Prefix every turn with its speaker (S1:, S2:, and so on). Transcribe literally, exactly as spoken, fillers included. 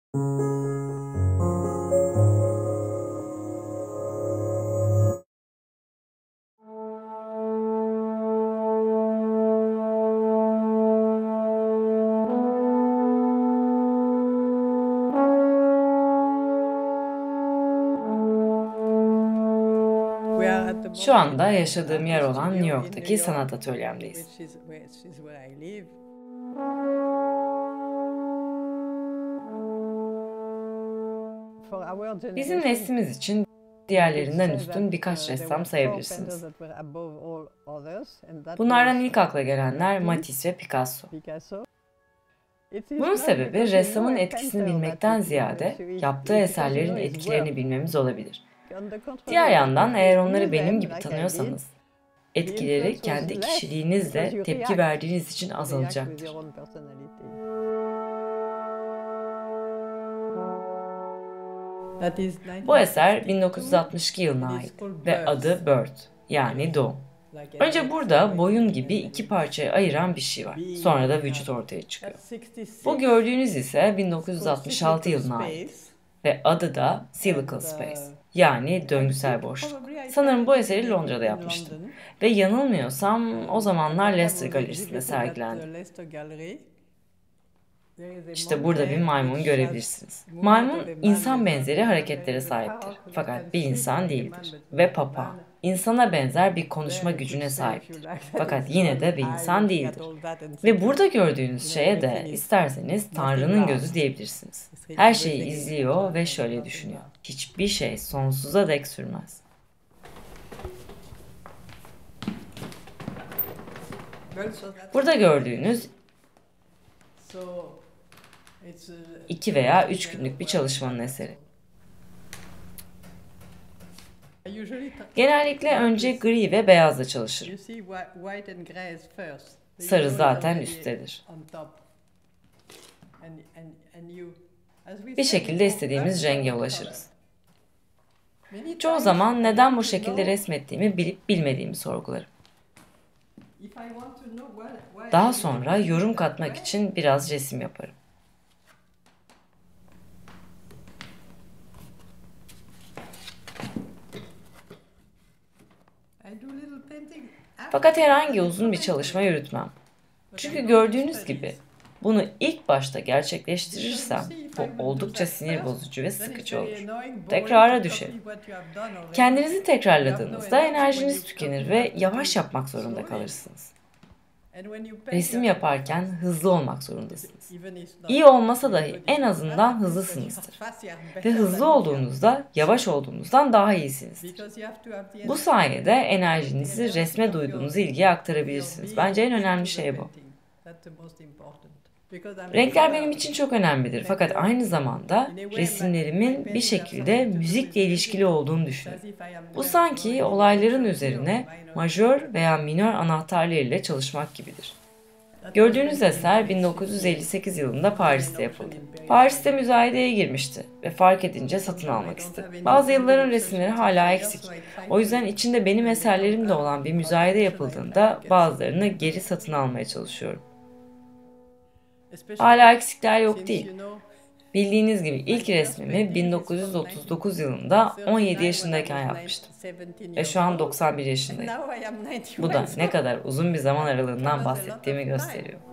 S1: Şu anda yaşadığım yer olan New York'taki sanat atölyemdeyiz. Bizim neslimiz için diğerlerinden üstün birkaç ressam sayabilirsiniz. Bunlardan ilk akla gelenler Matisse ve Picasso. Bunun sebebi ressamın etkisini bilmekten ziyade yaptığı eserlerin etkilerini bilmemiz olabilir. Diğer yandan eğer onları benim gibi tanıyorsanız, etkileri kendi kişiliğinizle tepki verdiğiniz için azalacaktır. Bu eser bin dokuz yüz altmış iki yılına ait ve adı Bird, yani doğum. Önce burada boyun gibi iki parçaya ayıran bir şey var. Sonra da vücut ortaya çıkıyor. Bu gördüğünüz ise bin dokuz yüz altmış altı yılına ait ve adı da Cylindrical Space, yani döngüsel boşluk. Sanırım bu eseri Londra'da yapmıştım ve yanılmıyorsam o zamanlar Leicester Galerisi'nde sergilendi. İşte burada bir maymun görebilirsiniz. Maymun insan benzeri hareketlere sahiptir. Fakat bir insan değildir. Ve papağan insana benzer bir konuşma gücüne sahiptir. Fakat yine de bir insan değildir. Ve burada gördüğünüz şeye de isterseniz Tanrı'nın gözü diyebilirsiniz. Her şeyi izliyor ve şöyle düşünüyor: hiçbir şey sonsuza dek sürmez. Burada gördüğünüz iki veya üç günlük bir çalışmanın eseri. Genellikle önce gri ve beyazla çalışırım. Sarı zaten üsttedir. Bir şekilde istediğimiz renge ulaşırız. Çoğu zaman neden bu şekilde resmettiğimi bilip bilmediğimi sorgularım. Daha sonra yorum katmak için biraz resim yaparım. Fakat herhangi uzun bir çalışma yürütmem. Çünkü gördüğünüz gibi bunu ilk başta gerçekleştirirsem bu oldukça sinir bozucu ve sıkıcı olur. Tekrara düşerim. Kendinizi tekrarladığınızda enerjiniz tükenir ve yavaş yapmak zorunda kalırsınız. Resim yaparken hızlı olmak zorundasınız. İyi olmasa dahi en azından hızlısınızdır. Ve hızlı olduğunuzda yavaş olduğunuzdan daha iyisinizdir. Bu sayede enerjinizi resme duyduğunuz ilgiye aktarabilirsiniz. Bence en önemli şey bu. Renkler benim için çok önemlidir fakat aynı zamanda resimlerimin bir şekilde müzikle ilişkili olduğunu düşünüyorum. Bu sanki olayların üzerine majör veya minör anahtarlarıyla çalışmak gibidir. Gördüğünüz eser bin dokuz yüz elli sekiz yılında Paris'te yapıldı. Paris'te müzayedeye girmişti ve fark edince satın almak istedi. Bazı yılların resimleri hala eksik. O yüzden içinde benim eserlerim de olan bir müzayede yapıldığında bazılarını geri satın almaya çalışıyorum. Hala eksikler yok değil. Bildiğiniz gibi ilk resmimi bin dokuz yüz otuz dokuz yılında on yedi yaşındayken yapmıştım. Ve şu an doksan bir yaşındayım. Bu da ne kadar uzun bir zaman aralığından bahsettiğimi gösteriyor.